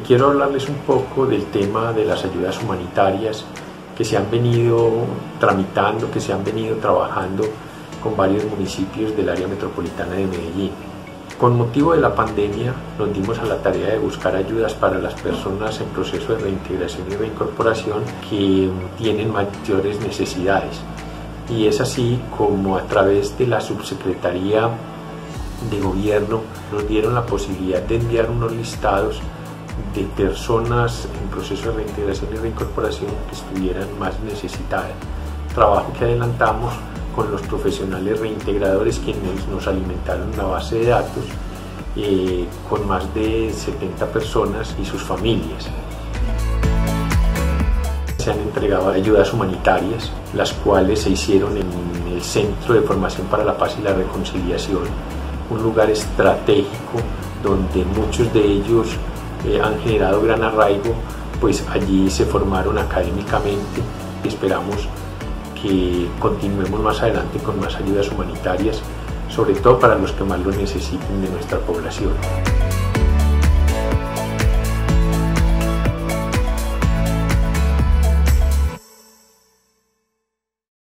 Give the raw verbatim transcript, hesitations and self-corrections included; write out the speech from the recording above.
quiero hablarles un poco del tema de las ayudas humanitarias que se han venido tramitando, que se han venido trabajando con varios municipios del área metropolitana de Medellín. Con motivo de la pandemia nos dimos a la tarea de buscar ayudas para las personas en proceso de reintegración y reincorporación que tienen mayores necesidades. Y es así como a través de la Subsecretaría de Gobierno nos dieron la posibilidad de enviar unos listados de personas en proceso de reintegración y reincorporación que estuvieran más necesitadas. Trabajo que adelantamos con los profesionales reintegradores quienes nos alimentaron la base de datos eh, con más de setenta personas y sus familias. Se han entregado ayudas humanitarias, las cuales se hicieron en el Centro de Formación para la Paz y la Reconciliación, un lugar estratégico donde muchos de ellos eh, han generado gran arraigo, pues allí se formaron académicamente y esperamos que continuemos más adelante con más ayudas humanitarias, sobre todo para los que más lo necesiten de nuestra población.